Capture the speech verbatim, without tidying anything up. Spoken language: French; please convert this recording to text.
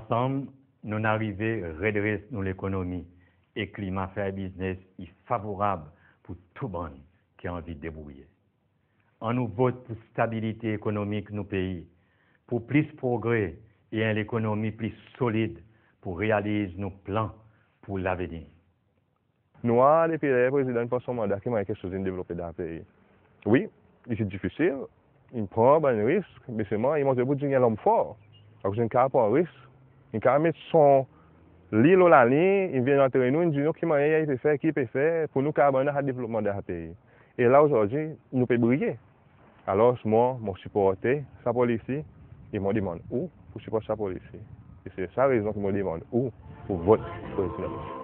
Ensemble, nous arrivons à redresser l'économie et le climat faire business est favorable pour tout le monde qui a envie de débrouiller. On nous vote pour stabilité économique de nos pays, pour plus de progrès et une économie plus solide pour réaliser nos plans pour l'avenir. Nous, depuis le président pour son mandat, qui m'a quelque chose de développer dans le pays. Oui, c'est difficile, il prend un risque, mais c'est moi, il m'a dit que c'est un homme fort. Donc, je ne prends pas un risque. Il peut mettre son l'île ou la ligne, il vient entrer nous, il dit qui m'a été fait, qui peut faire pour nous carboner le développement de ce pays. Et là, aujourd'hui, nous pouvons briller. Alors, moi, je supporter sa police, ils me demandent où pour supporter sa police. Et c'est ça la raison qu'ils me demandent où pour voter président.